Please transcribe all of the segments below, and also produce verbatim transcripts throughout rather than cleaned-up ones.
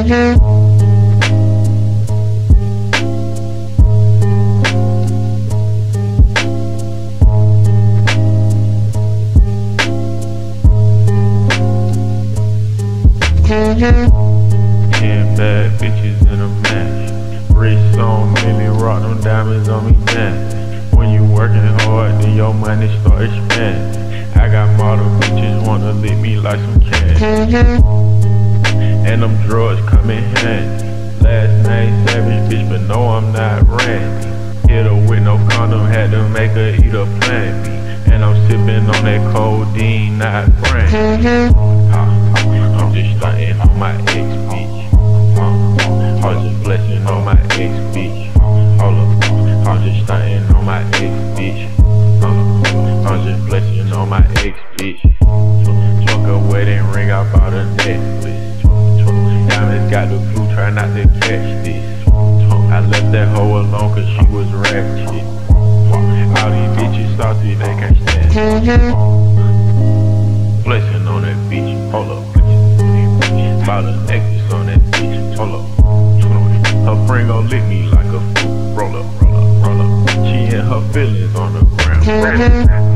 Ten bad bitches in a match. Wrist on Millie, rock them diamonds on me dance. When you working hard, then your money start expanding. I got model bitches wanna lick me like some candy. And them drugs come in handy. Last name Savage, bitch, but no, I'm not Randy. Hit her with no condom, had to make her eat a Plan B. And I'm sipping on that codeine, not brandy. I'm just stuntin' on my ex bitch. Uh, I'm just flexing on my ex bitch. Hold up, I'm just stuntin' on my ex bitch. Uh, I'm just flexing on my ex bitch. Truck a wedding ring, I bought a necklace. Diamonds got the flu, try not to catch this. I left that hoe alone cause she was ratchet. All these bitches salty, they can't stand. Flexing on that bitch, hold up. Bought a necklace on that bitch, hold up. Her friend gon' lick me like a fool. Roll up, roll up, roll up. She and her feelings on the ground.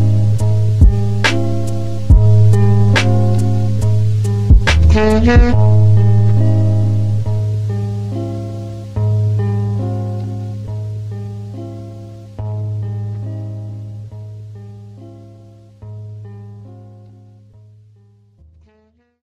Mm-hmm.